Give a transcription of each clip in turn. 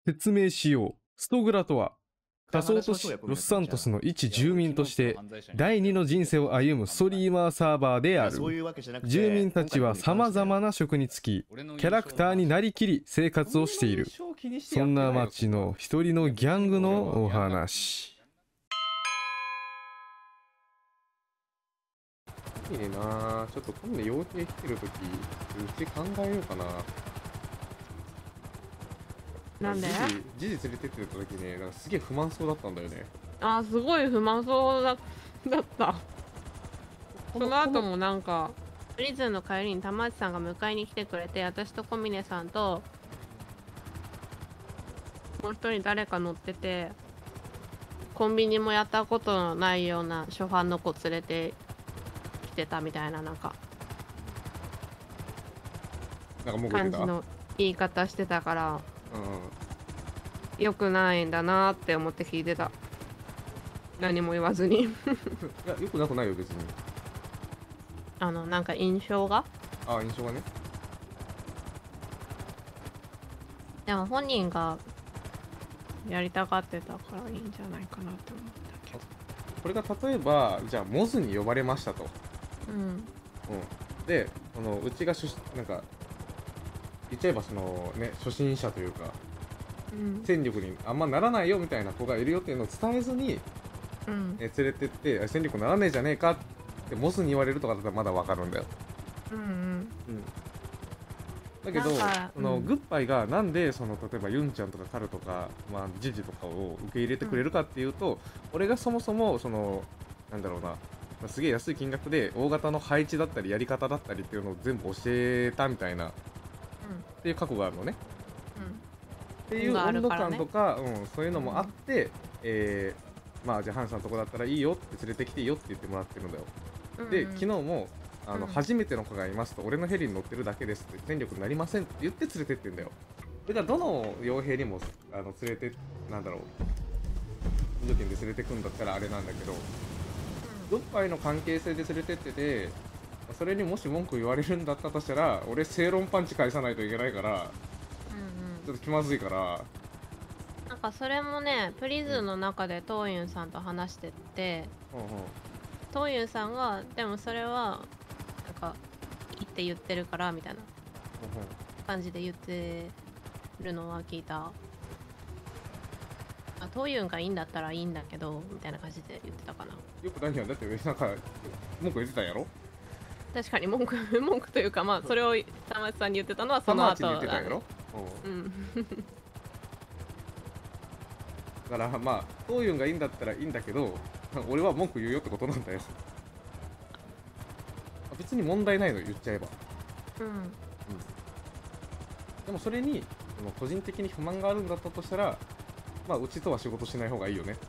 説明しよう。ストグラとは、仮想都市話しましょうよロスサントスの一住民として第二の人生を歩むストリーマーサーバーである。 そういうわけじゃなくて、 住民たちは様々 なな職に就き、キャラクターになりきり生活をしている。そんな街の一人のギャングのお話。いいねな。ちょっと今度傭兵来てるとき、うち考えようかな。 なんで？ ジジ連れてってた時ね、なんかすげえ不満そうだったんだよね。 あー、すごい不満そうだった。その後もなんかプリズンの帰りに玉内さんが迎えに来てくれて、私と小峰さんともう一人誰か乗ってて、コンビニもやったことのないような初ファンの子連れて来てたみたいな、なんか感じの言い方してたから、良くないんだなって思って聞いてた。何も言わずにいや、良くなくないよ別に。 なんか印象がね。 でも本人がやりたがってたからいいんじゃないかなって思ったけど。 これが例えばじゃあモズに呼ばれましたと。でうちがなんか言っちゃえば初心者というか、戦力にあんまならないよみたいな子がいるよっていうのを伝えずに、連れてって戦力ならねえじゃねえかってモズに言われるとかだったらまだわかるんだよ。だけどグッバイがなんで例えばユンちゃんとかカルとか、ジジとかを受け入れてくれるかっていうと、俺がそもそもなんだろうな、すげえ安い金額で大型の配置だったりやり方だったりっていうのを全部教えたみたいな、っていう過去があるのね。っていう温度感とか、そういうのもあって、じゃあハンさんのとこだったらいいよって連れてきていいよって言ってもらってるんだよ。で昨日も初めての子がいますと、俺のヘリに乗ってるだけですって、戦力になりませんって言って連れてってんだよ。それがどの傭兵にも連れてなんだろう、補助金で連れてくんだったらあれなんだけど、グッバイの関係性で連れてってて、それにもし文句言われるんだったとしたら、俺正論パンチ返さないといけないから、ちょっと気まずいから。 なんかそれもね、プリズンの中でトーユンさんと話してて、トーユンさんがでもそれはなんかいいって言ってるからみたいな感じで言ってるのは聞いた。トーユンがいいんだったらいいんだけどみたいな感じで言ってたかな。 よく何や、だってなんか文句言ってたんやろ。 確かに文句というか、それを玉内さんに言ってたのはその後言ってたんやろ。だからトーユンがいいんだったらいいんだけど、俺は文句言うよってことなんだよ。別に問題ないの、言っちゃえば。でもそれに個人的に不満があるんだったとしたら、うちとは仕事しない方がいいよね。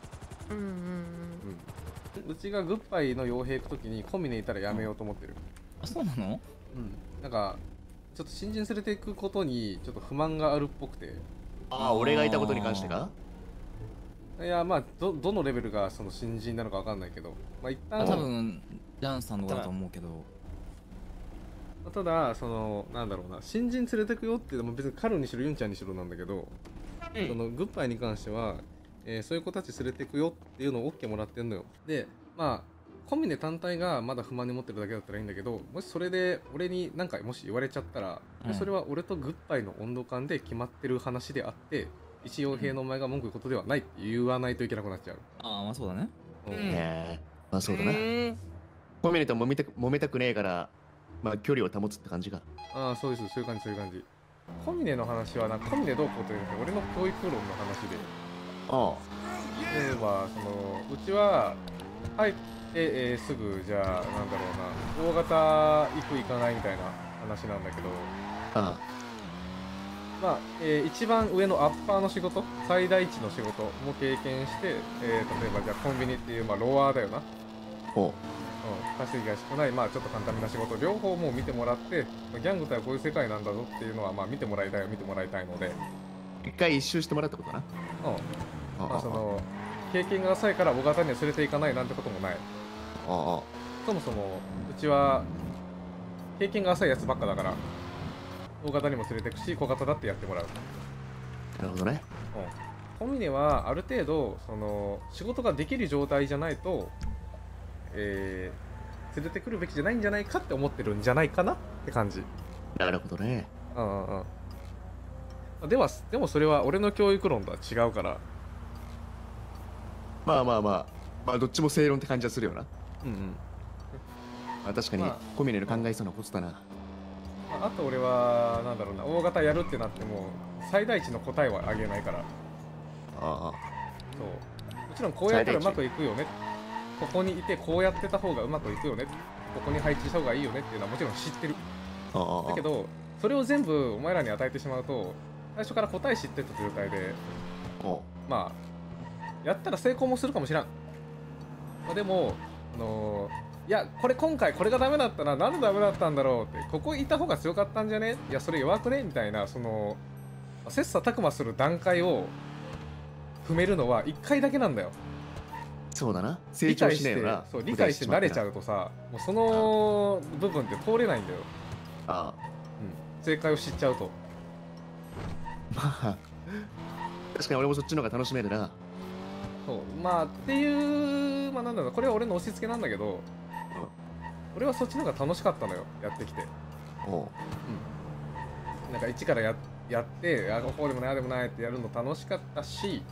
うちがグッバイの傭兵行くときにコンビニいたらやめようと思ってる。 あ、そうなの？ なんかちょっと新人連れていくことにちょっと不満があるっぽくて。 俺がいたことに関してか？ いや、どのレベルが新人なのかわかんないけど、一旦多分ランさんのだと思うけど、 ただなんだろうな、新人連れてくよっていうのも別にカルにしろユンちゃんにしろなんだけど、グッバイに関しては、そういう子たち連れてくよっていうのを OK もらってんのよ。でコンビニ単体がまだ不満に持ってるだけだったらいいんだけど、もしそれで俺に何かもし言われちゃったら、それは俺とグッバイの温度感で決まってる話であって、一傭兵のお前が文句言うことではないって言わないといけなくなっちゃう。 そうだね。 そうだな。コミュニティと揉めたくねえから、距離を保つって感じか。 そうです、そういう感じ、そういう感じ。コミネの話はコミネどうこうというか、俺の教育論の話で。例えばうちは入ってすぐじゃあなんだろうな、大型行く行かないみたいな話なんだけど、一番上のアッパーの仕事、最大値の仕事も経験して、例えばじゃあコンビニっていうロワーだよな。稼ぎが少ない、ちょっと簡単な仕事両方もう見てもらって、ギャングとはこういう世界なんだぞっていうのは見てもらいたいので、 一回一周してもらったことな。 経験が浅いから大型には連れていかないなんてこともない。そもそもうちは経験が浅いやつばっかだから大型にも連れていくし、小型だってやってもらう。 なるほどね。 コミネはある程度その仕事ができる状態じゃないと、連れてくるべきじゃないんじゃないかって思ってるんじゃないかなって感じ。 なるほどね。 でもそれは俺の教育論とは違うから。 まあどっちも正論って感じはするよな。まあ確かにコミネの考えそうなことだな。 あと俺はなんだろうな、大型やるってなっても最大値の答えはあげないから。そうもちろんこうやったらうまくいくよね、ここにいてこうやってた方がうまくいくよね、ここに配置した方がいいよねっていうのはもちろん知ってる。だけどそれを全部お前らに与えてしまうと最初から答え知ってた状態でまあやったら成功もするかもしらん。でもいやこれ今回これがダメだったな、なんでダメだったんだろうって、ここいた方が強かったんじゃね、いやそれ弱くねみたいな、その切磋琢磨する段階を踏めるのは1回だけなんだよ。 そうだな。成長しねえよな。 理解して慣れちゃうとさ、もうその部分って通れないんだよ。正解を知っちゃうと。 まあ確かに俺もそっちの方が楽しめるな。 そうまあっていうなんだろう、これは俺の押し付けなんだけど、俺はそっちの方が楽しかったのよ、やってきて。なんか一からやってこうでもないああでもないってやるの楽しかったし、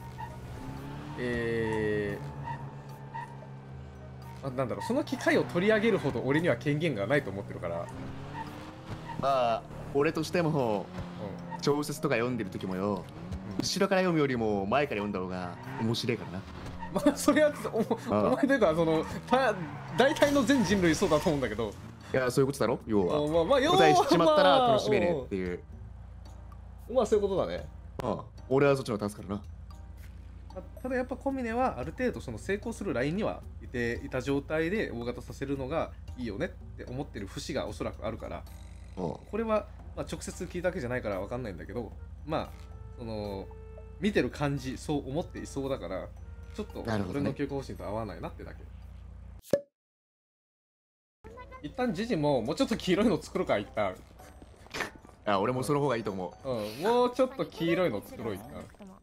なんだろう、その機会を取り上げるほど俺には権限がないと思ってるから。 まあ俺としても小説とか読んでる時もよ、後ろから読むよりも前から読んだ方が面白いからな。 まあそれはお前というかその大体の全人類そうだと思うんだけど。 いやそういうことだろ、要は。答え知っちまったら楽しめねえっていう。 まあそういうことだね。 俺はそっちの方が助かるな。 ただやっぱコミネはある程度その成功するラインにはいた状態で大型させるのがいいよねって思ってる節がおそらくあるから、これは直接聞いたわけじゃないから分かんないんだけど、その見てる感じそう思っていそうだから、ちょっと俺の教育方針と合わないなってだけ。一旦ジジもうちょっと黄色いの作るか、一旦。 俺もその方がいいと思う。もうちょっと黄色いの作ろう、一旦。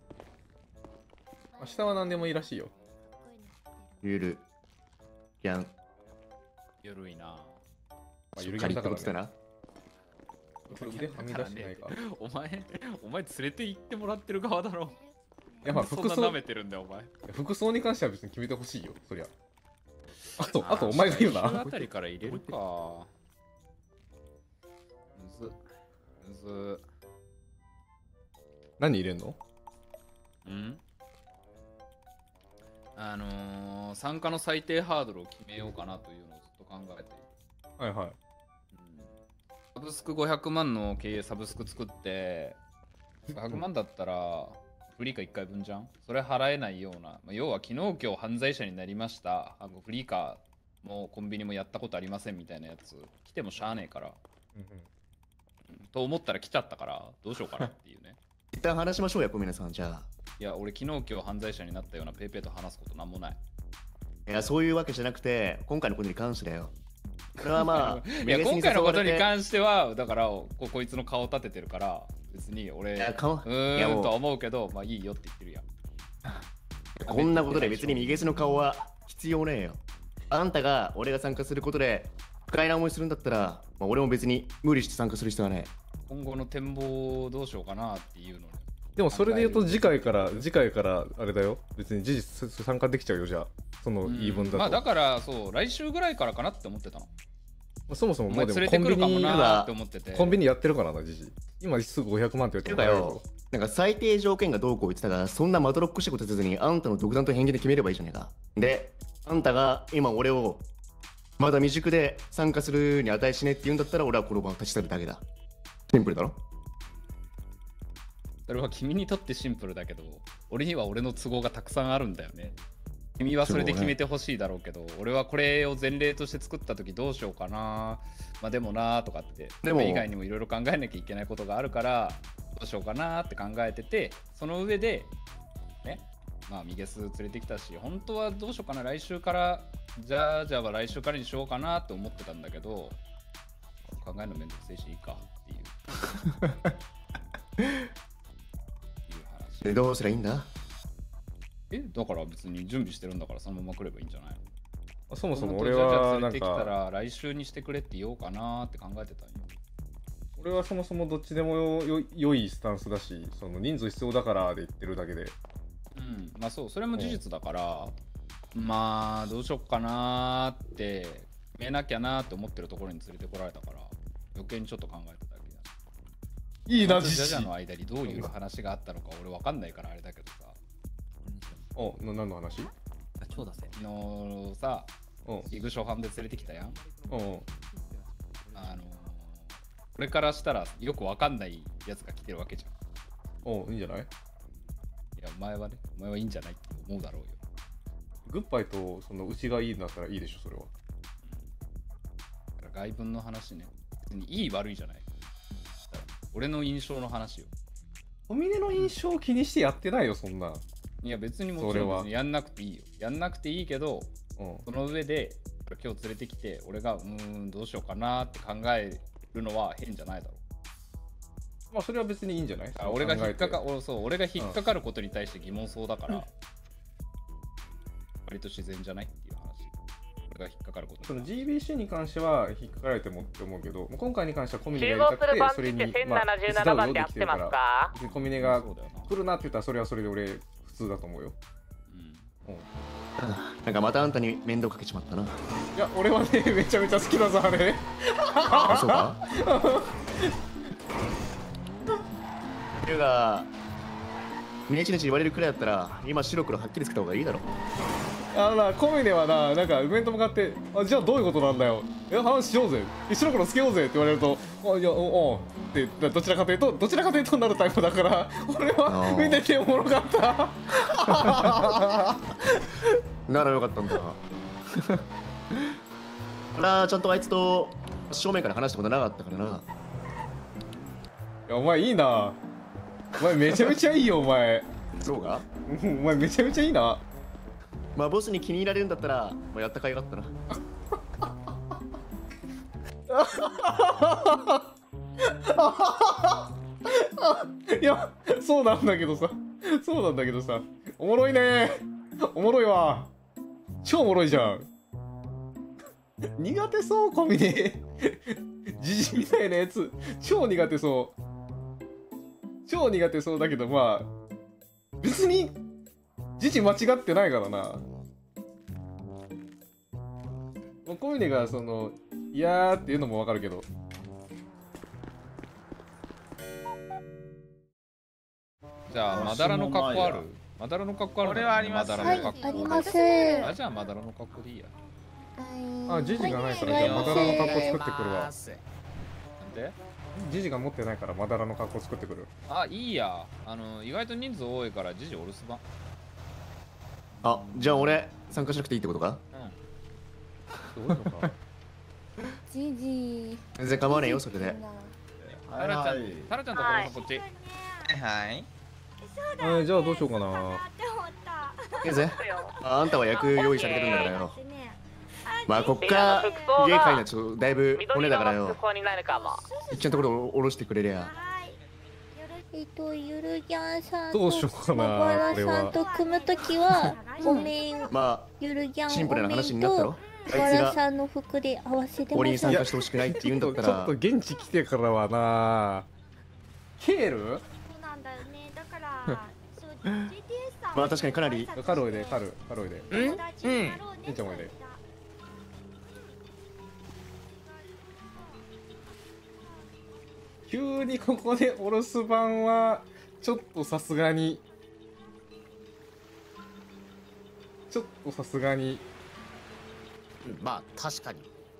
明日は何でもいいらしいよ。 ゆるギャン。 ゆるいな。 ゆるギャンだからね。 腕はみ出してないか。 お前連れて行ってもらってる側だろ。 いや服装舐めてるんだよお前。 服装に関しては別に決めてほしいよ、そりゃ。あとお前が言うな。 あたりから入れるか。むず。 何入れんの？ 参加の最低ハードルを決めようかなというのをずっと考えている。 はいはい。 サブスク500万の経営サブスク作って100万だったらフリーカ1回分じゃん。それ払えないような、要は昨日今日犯罪者になりました、フリーカーもコンビニもやったことありませんみたいなやつ来てもしゃあねえから、と思ったら来ちゃったからどうしようかなっていうね。 一旦話しましょうや、小峰さん。じゃあいや俺昨日今日犯罪者になったようなペイペイと話すことなんもない。 いやそういうわけじゃなくて今回のことに関してだよ。これはまあいや今回のことに関してはだからこいつの顔立ててるから別に俺とは思うけど、まあいいよって言ってるやん。 こんなことで別にミゲスの顔は必要ねえよ。あんたが俺が参加することで不快な思いするんだったら、俺も別に無理して参加する必要はねえ。 今後の展望どうしようかなっていうのね。 でもそれで言うと次回からあれだよ、別に事実参加できちゃうよ。じゃあその言い分だと、 だからそう来週ぐらいからかなって思ってたの。 そもそももうでもコンビニやってるからな、ジジ。今すぐ500万って言ってるよ。なんか最低条件がどうこう言ってたから、そんなまどろっこしいことせずにあんたの独断と偏見で決めればいいじゃねえか。であんたが今俺をまだ未熟で参加するに値しねえって言うんだったら、俺はこの場を立ち去るだけだ。シンプルだろ。 それは君にとってシンプルだけど、俺には俺の都合がたくさんあるんだよね。君はそれで決めてほしいだろうけど、俺はこれを前例として作った時どうしようかな、でもなとかって、でも以外にもいろいろ考えなきゃいけないことがあるからどうしようかなって考えてて、その上でね、ミゲス連れてきたし、本当はどうしようかな、来週からじゃあ来週からにしようかなって思ってたんだけど、考えるのめんどくせえしいいかっていういうでどうすりゃいいんだ？ だから別に準備してるんだからそのまま来ればいいんじゃないの？ そもそも俺じゃあはなん連れてきたから来週にしてくれって言おうかなって考えてたんよ。 俺はそもそもどっちでも良いスタンスだし、その人数必要だからで言ってるだけで。 まあそう、それも事実だから、まあどうしよっかなって決めなきゃなって思ってるところに連れてこられたから余計にちょっと考えただけだ。 いいな、 ジャ実施。 ジャの間にどういう話があったのか俺わかんないからあれだけどさ。 何の話？ 超出せ。 昨日さ、イグ初版で連れてきたやん。これからしたらよくわかんないやつが来てるわけじゃん。 いいんじゃない？ いや、お前はいいんじゃないって思うだろうよ。 グッバイとその牛がいいんだったらいいでしょ、それは。 だから外文の話ね。別にいい悪いじゃない。俺の印象の話よ。 小峰の印象を気にしてやってないよ、そんな。 いや別にもちろん別にやんなくていいよ。やんなくていいけど、その上で今日連れてきて俺がどうしようかなって考えるのは変じゃないだろう。 まあそれは別にいいんじゃない？ 俺が引っかかることに対して疑問そうだから、割と自然じゃないっていう話。俺が引っかかること。 その GBC に関しては引っかかれてもって思うけど、今回に関してはコミネがやりたくて、それにまあ手伝うよで来てるから、別にコミネが来るなって言ったらそれはそれで俺普通だと思うよ。 なんかまたあんたに面倒かけちまったな。いや、俺はね、めちゃめちゃ好きだぞ、あれ。 あ、そうか。ていうか、ネチネチ言われるくらいだったら、今白黒はっきりつけた方がいいだろ。 コミネはな、なんかイベント向かって、じゃあどういうことなんだよ。話しようぜ。白黒つけようぜって言われると、いや、ってどちらかというとなるタイプだから、俺は見てておもろかった。 ならよかったんだ。俺はちゃんとあいつと正面から話したことなかったからな。 いや、お前いいな。お前めちゃめちゃいいよ、お前。 そうか？ お前めちゃめちゃいいな。 まあボスに気に入られるんだったら、まあ、やった甲斐があったな。 いや、そうなんだけどさ、おもろいね。おもろいわ。超おもろいじゃん。苦手そう、コミネ。ジジみたいなやつ。超苦手そうだけど、まあ、別に、ジジ間違ってないからな。コミネが、いやーっていうのもわかるけど。 じゃあ、まだらの格好ある？まだらの格好ある？ これはあります。 はい、 あります。 じゃあ、まだらの格好でいいや。 ジジがないから、じゃあ、まだらの格好作ってくるわ。 なんで？ ジジが持ってないから、まだらの格好作ってくる。 いいや。意外と人数多いから、ジジお留守番。 あ、じゃあ俺、参加しなくていいってことか？ どういうことか。 ジジ。 全然構わねえよ、それで。 タラちゃんとこっち。 はい。 じゃあどうしようかな。 いいぜ。あんたは役用意されてるんだからよ。まあこっから家帰るのちょっとだいぶ骨だからよ。一ちゃんところ下ろしてくれりゃ。 ゆるギャンさんどうしようかな、 小原さんと組むときはお面まゆるギャンあシンプルな話になったろ。 小原さんの服で合わせて俺に参加してほしくないって言うんだったら。 ちょっと現地来てからはな。ケール？ そうなんだよね。だからそう GTS さんまあ確かにかなり。 カルおいで、カルおいで。 うんいいちゃんおいで。急にここでお留守番はちょっとさすがにまあ確かに。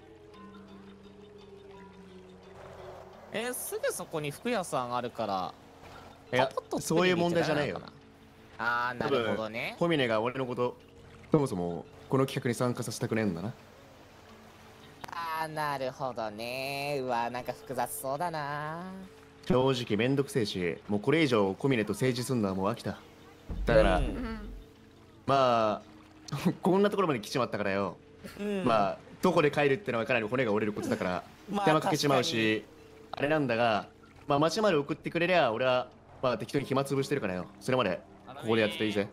すぐそこに服屋さんあるからいやそういう問題じゃないよ。 ああ、なるほどね。 コミネが俺のことそもそもこの企画に参加させたくねえんだな。 ああ、なるほどね。うわ、なんか複雑そうだな。 正直めんどくせえし、もうこれ以上コミネと政治すんのはもう飽きた。だから、まあこんなところまで来ちまったからよ。まあどこで帰るってのはかなり骨が折れることだから手間かけちまうし、あれなんだが、まあ町まで送ってくれりゃ俺はまあ適当に暇つぶしてるからよ。それまでここでやってていいぜ。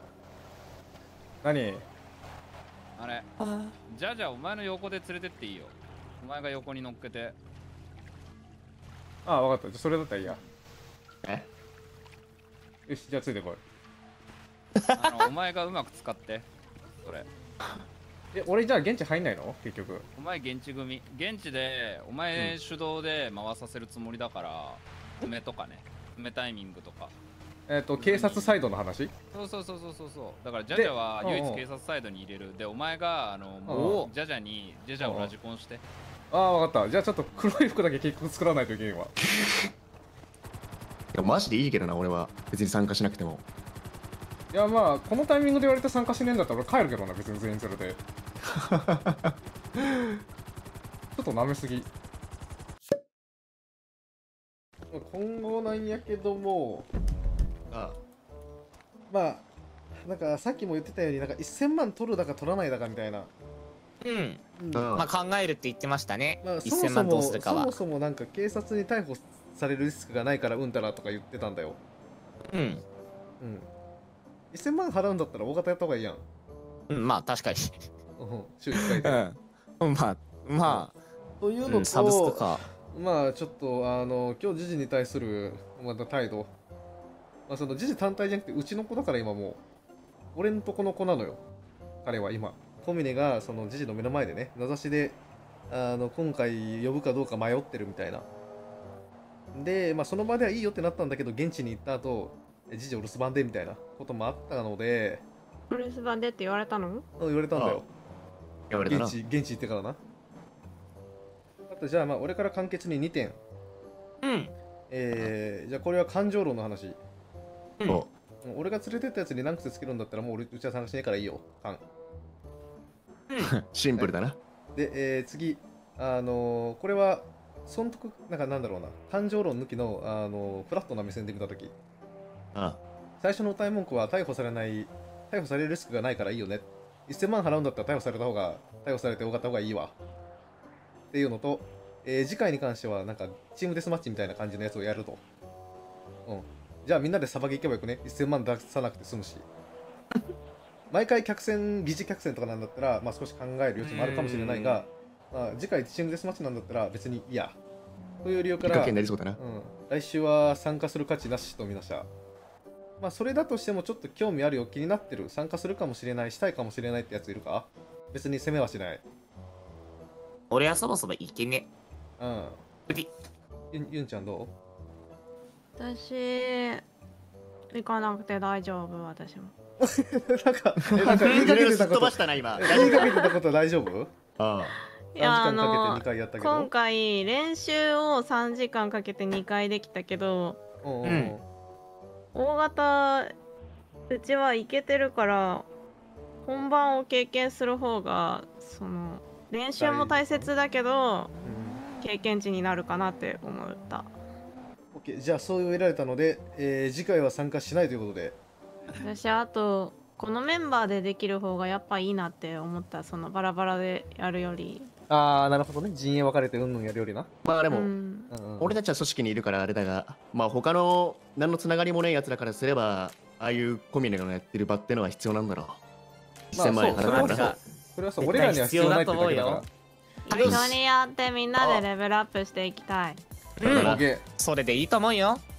何？ あれ、じゃあお前の横で連れてっていいよ。お前が横に乗っけて。 ああ、分かった。じゃあそれだったらいいや。 え？ よし、じゃあついてこい。 お前がうまく使って。それ。 俺じゃあ現地入んないの結局。 お前現地組。現地で、お前主導で回させるつもりだから、梅とかね。梅タイミングとか。 警察サイドの話？ そう。だからジャジャは唯一警察サイドに入れる。で、お前が、もうジャジャをラジコンして。 ああ、分かった。じゃあちょっと黒い服だけ結局作らないといけんわ。 いやマジでいいけどな、俺は。別に参加しなくても。 いや、まあ、このタイミングで言われて参加しねえんだったら俺帰るけどな、別に全員連れて。ちょっと舐めすぎ。今後なんやけども、まあ、なんかさっきも言ってたように、なんか1000万取るだか取らないだかみたいな。 まあ考えるって言ってましたね。 まあ、 1000万どうするかは。 そもそもなんか警察に逮捕されるリスクがないからうんたらとか言ってたんだよ。1000万払うんだったら大型やった方がいいやん。 まあ確かに。 週1回で。 まあ。 というのと、 サブスクか。 まあちょっと今日時事に対するまた態度。まあその時事単体じゃなくてうちの子だから今もう俺んとこの子なのよ。彼は今。コミネがその時事の目の前でね、名指しで今回呼ぶかどうか迷ってるみたいな。で、まあその場ではいいよってなったんだけど、現地に行った後、時事お留守番でみたいなこともあったので。 お留守番でって言われたの？ 言われたんだよ。 言われたな。 現地行ってからな。あとじゃあまあ俺から簡潔に2点。じゃあこれは感情論の話。俺が連れてったやつに何癖つけるんだったらもう俺うちは参加しねえからいいよ。 シンプルだな。 で、次、これは損得なんだろうな、感情論抜きのフラットな目線で見たとき、最初の歌い文句は逮捕されるリスクがないからいいよね。1000万払うんだったら逮捕されて多かった方がいいわ。っていうのと、次回に関してはなんかチームデスマッチみたいな感じのやつをやると。じゃあみんなでさばき行けばよくね。1000万出さなくて済むし。毎回疑似客船とかなんだったら、まあ少し考える余地もあるかもしれないが、まあ、次回チームデスマッチなんだったら別にいいや。という理由から、来週は参加する価値なしと見ました。まあそれだとしてもちょっと興味あるよ、気になってる、参加するかもしれない、したいかもしれないってやついるか？別に責めはしない。 俺はそもそもいけね。 ユンちゃんどう？ 私、行かなくて大丈夫、私も。 なんか言いかけてたこと、 言いかけてたことは大丈夫？ いや今回練習を3時間かけて2回できたけど、大型うちは行けてるから本番を経験する方がその練習も大切だけど、経験値になるかなって思った。 OK、じゃあそう言われたので、次回は参加しないということで。 私あとこのメンバーでできる方がやっぱいいなって思った。そのバラバラでやるより。 なるほどね。陣営分かれてうんぬんやるよりな。 まあでも、俺たちは組織にいるからあれだが、まあ他の何のつながりもないやつらからすれば、ああいうコミネのやってる場ってのは必要なんだろう。1000万円払ったら。 それはそう、俺らには必要ないってだけだから。 一緒にやってみんなでレベルアップしていきたい。 それでいいと思うよ。